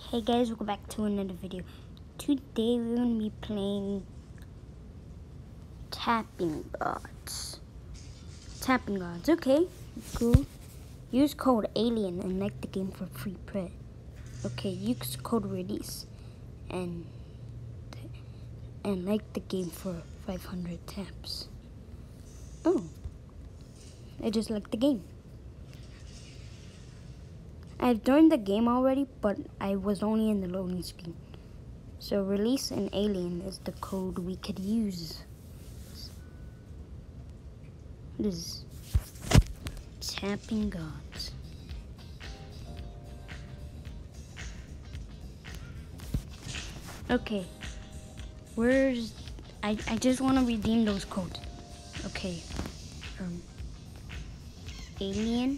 Hey guys, welcome back to another video. Today we're going to be playing Tapping Gods. Tapping Gods, okay, cool. Use code ALIEN and like the game for free play. Okay, use code RELEASE and like the game for 500 taps. Oh, I just like the game. I've joined the game already, but I was only in the loading screen. So RELEASE and ALIEN is the code we could use. This is Tapping Gods. Okay, where's I just want to redeem those codes. Okay, ALIEN.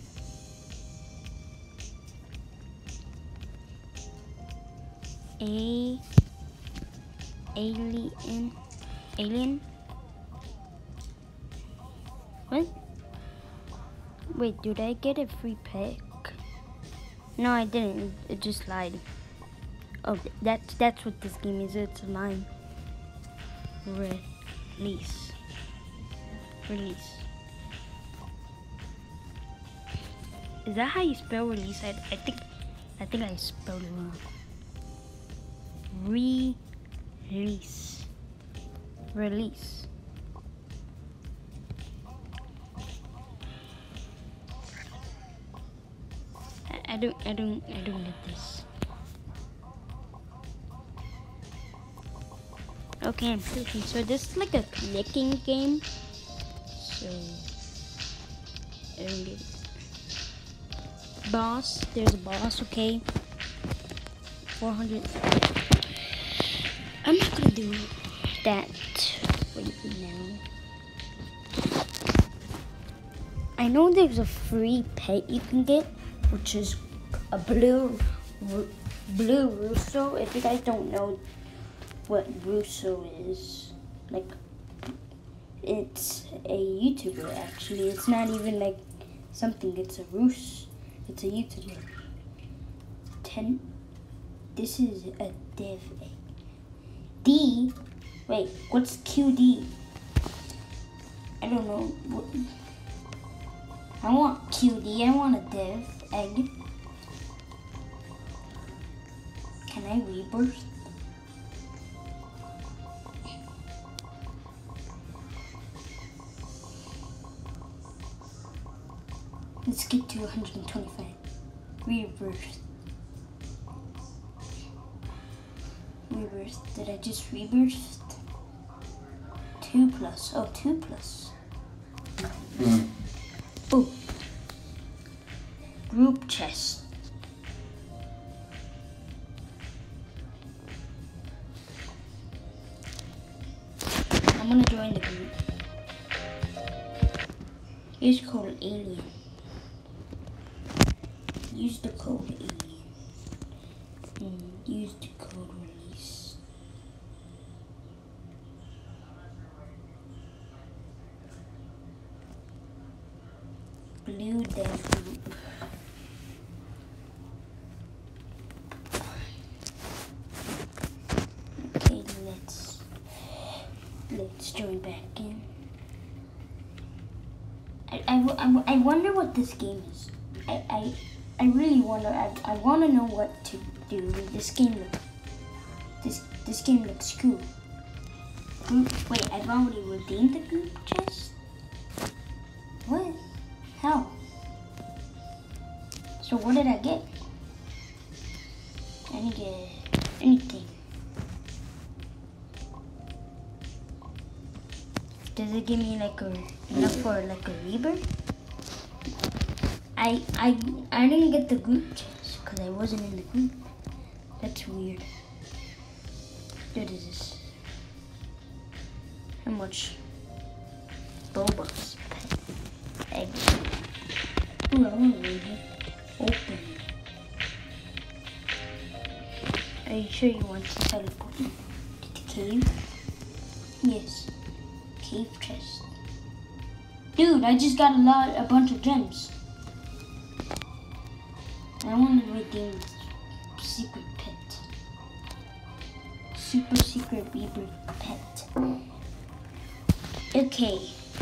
Alien. What? Wait, did I get a free pack? No, I didn't. It just lied. Oh, that's what this game is. It's lying. Release. Is that how you spell release? I think I spelled it wrong. Release. I don't get this. Okay, I'm clicking. So this is like a clicking game. So I don't get it. Boss, there's a boss, okay. 400. I'm not gonna do that right now. I know there's a free pet you can get, which is a blue Russo. If you guys don't know what Russo is, like, it's a YouTuber actually. It's not even like something. It's a It's a YouTuber. This is a dev egg. D. Wait, what's QD? I don't know. I want QD. I want a dev egg. Can I rebirth? Let's get to 125. Rebirth. Did I just rebirth? 2+. Oh, 2+. Oh. Group chest. I'm gonna join the group. Use code ALIEN. Use the code ALIEN. Use the code RELEASE. Blue dev group. Okay, let's join back in. I wonder what this game is. I really wonder. I want to know what to do with this game. This game looks cool. Wait, I've already redeemed the group chest? What? How? So what did I get? I didn't get anything. Does it give me like enough for like a rebirth? I didn't get the group chest because I wasn't in the group. That's weird. What is this? How much? Bobos. Egg. Ooh, I want to read it. Open. Are you sure you want to teleport to the cave? Yes. Cave chest. Dude, I just got a bunch of gems. I want to redeem secret pet. Super secret beaver pet. Okay.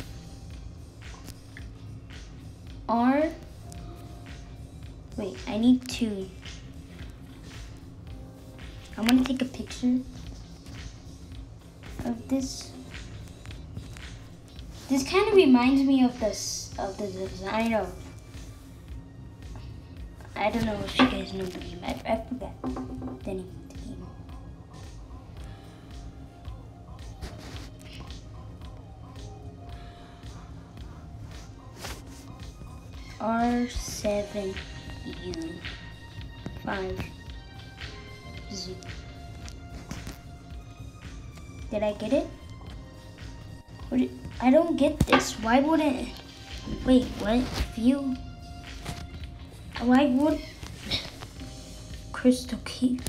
Wait, I need to. I want to take a picture of this. This kind of reminds me of the designer. I don't know if you guys know the game. I forgot the name of the game. R7U5Z. Did I get it? I don't get this. Why wouldn't it? Wait, what? View? Why would Crystal Cave?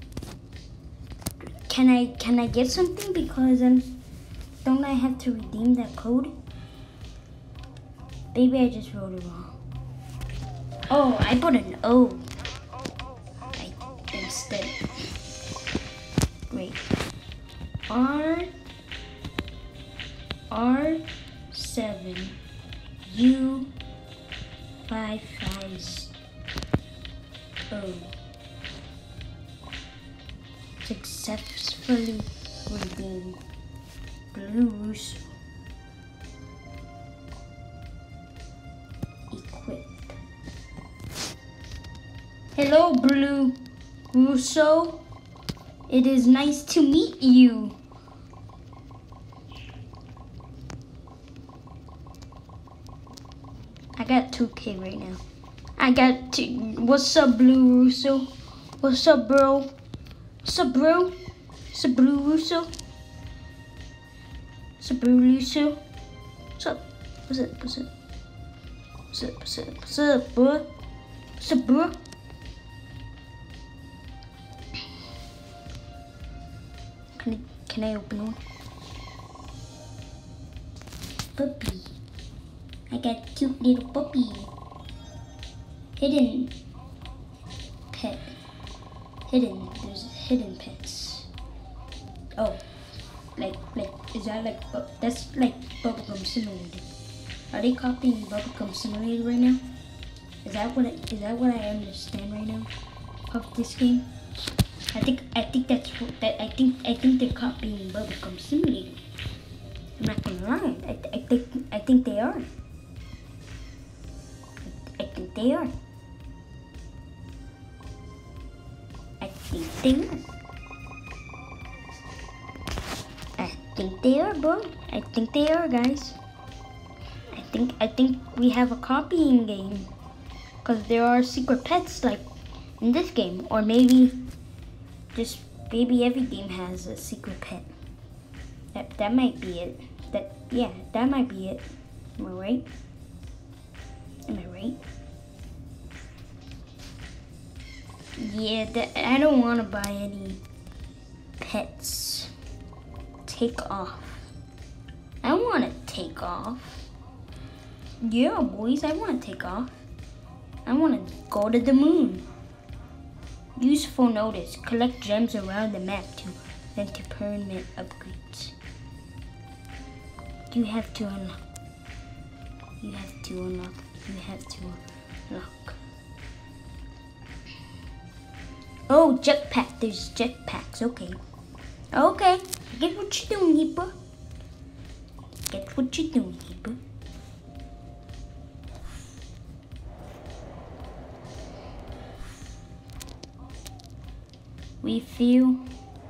Can I get something because don't I have to redeem that code? Maybe I just wrote it wrong. Oh, I put an O instead. Wait. R7U55. Successfully redeemed. Blue Russo. Equipped. Hello, Blue Russo. It is nice to meet you. I got 2K right now. I got two. What's up, Blue Russo? What's up, bro? What's up, bro? What's up, Blue Russo? What's up, Blue Russo? What's up? What's up? What's up? What's up? What's up? What's up, bro? What's up, bro? Can I open one? Puppy. I got cute little puppy. Hidden pet. Hidden. There's hidden pets. Oh, like is that like that's like Bubblegum Simulator? Are they copying Bubblegum Simulator right now? Is that what I understand right now of this game? I think that's what that I think they're copying Bubblegum Simulator. I'm not gonna lie. I think they are. I think they are. I think they are. I think they are, bro. I think they are, guys. I think we have a copying game, because there are secret pets like in this game, or maybe every game has a secret pet. That might be it. That might be it. Am I right? Am I right? Yeah, I don't want to buy any pets. Take off. I want to take off. Yeah, boys, I want to take off. I want to go to the moon. Useful notice. Collect gems around the map to enter permanent upgrades. You have to unlock. You have to unlock. You have to unlock. Oh, jetpack. There's jetpacks. Okay. Okay. Get what you're doing, Heeper. Get what you're doing, Heeper. We feel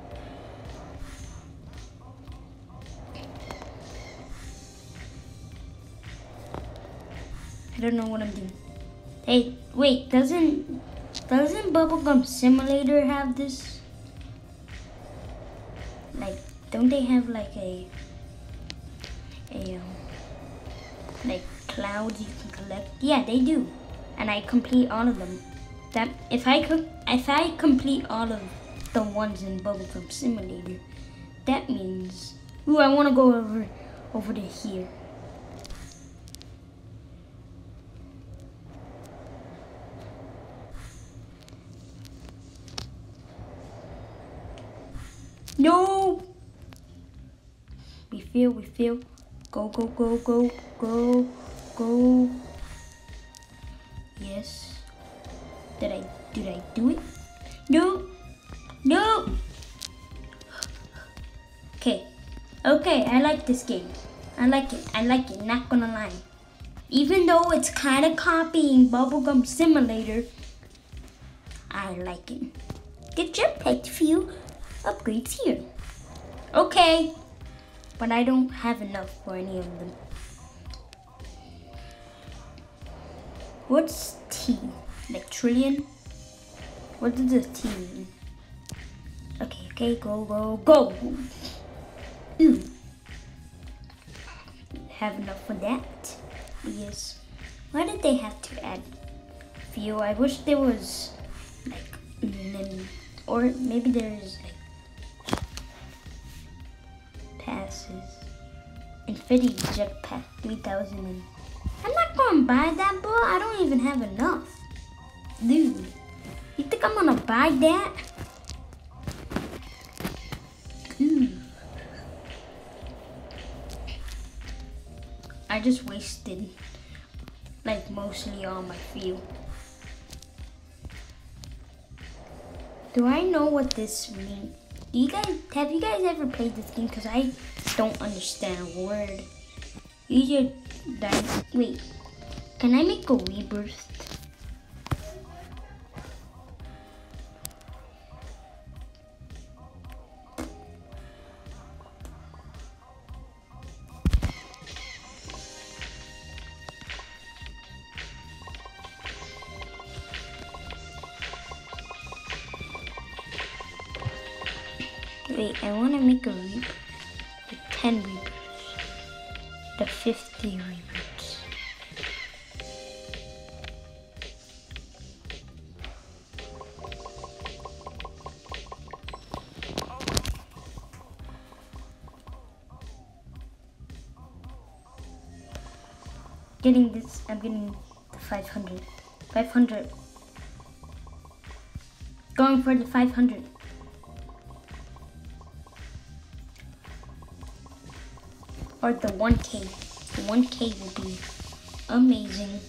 I don't know what I'm doing. Hey, wait, doesn't Bubblegum Simulator have this? Like, don't they have like like clouds you can collect? Yeah, they do. And I complete all of them. That if I complete all of the ones in Bubblegum Simulator, that means, ooh, I want to go over to here. No. Refill. Go. Yes. Did I do it? No. Okay, I like this game. I like it, not gonna lie. Even though it's kind of copying Bubblegum Simulator, I like it. Get jetpack, few upgrades here. Okay, but I don't have enough for any of them. What's T? Like trillion? What does the T mean? Okay, go. Ooh. Have enough for that? Yes. Why did they have to add fuel? I wish there was like, or maybe there's like passes. Infinity Jetpack 3000. I'm not gonna buy that, bro. I don't even have enough. Dude, you think I'm gonna buy that? Ooh. I just wasted like mostly all my fuel. Do I know what this means? Have you guys ever played this game? Cause I don't understand a word. Wait, can I make a rebirth? Wait, I want to make a rebirth. The 10 rebirths. The 50 rebirths. Getting this, I'm getting the 500. 500. Going for the 500. Or the 1K. The 1K will be amazing.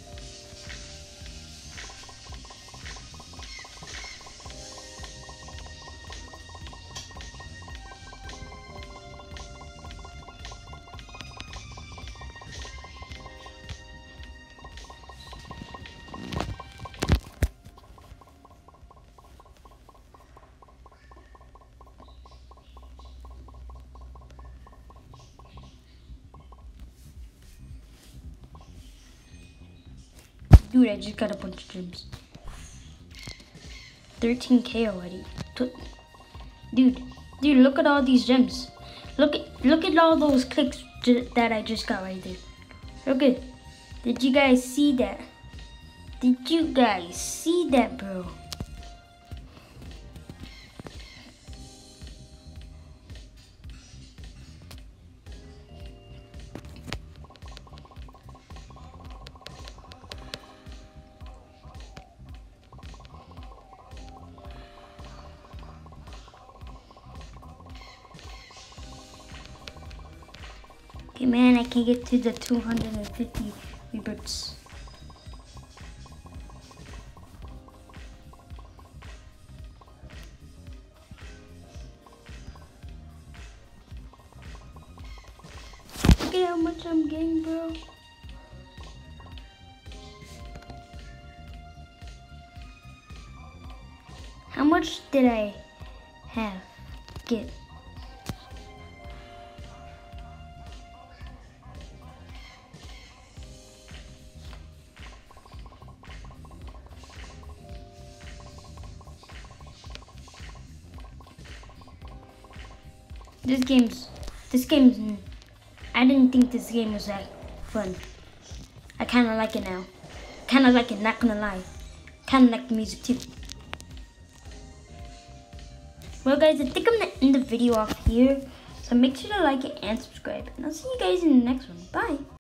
Dude, I just got a bunch of gems. 13K already. Dude, look at all these gems. Look at all those clicks that I just got right there. Look at. Did you guys see that? Did you guys see that, bro? Okay, man, I can get to the 250 rebirths. Look at how much I'm getting, bro. How much did I get? This game's, I didn't think this game was that fun. I kind of like it now. Kind of like it, not gonna lie. Kind of like the music too. Well guys, I think I'm gonna end the video off here. So make sure to like it and subscribe. And I'll see you guys in the next one. Bye.